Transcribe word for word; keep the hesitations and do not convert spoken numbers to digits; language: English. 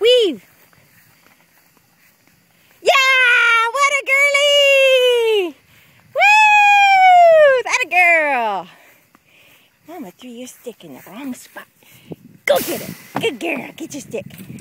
Weave. Yeah, what a girly. Woo, that a girl. Mama threw your stick in the wrong spot. Go get it. Good girl, get your stick.